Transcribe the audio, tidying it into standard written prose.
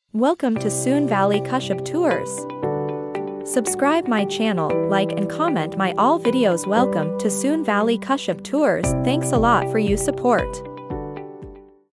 Welcome to Soonvalley Khushab Tours. Subscribe my channel, like and comment my all videos. Welcome to Soonvalley Khushab Tours. Thanks a lot for you support.